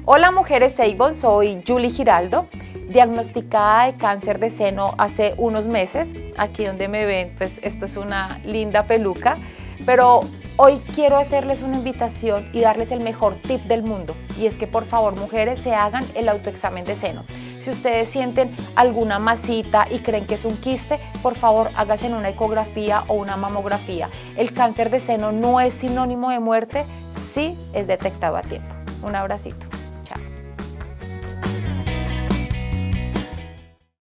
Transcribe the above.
Hola mujeres Avon, soy Julie Giraldo, diagnosticada de cáncer de seno hace unos meses. Aquí donde me ven, pues esto es una linda peluca, pero hoy quiero hacerles una invitación y darles el mejor tip del mundo, y es que por favor mujeres se hagan el autoexamen de seno. Si ustedes sienten alguna masita y creen que es un quiste, por favor háganse una ecografía o una mamografía. El cáncer de seno no es sinónimo de muerte si es detectado a tiempo. Un abracito.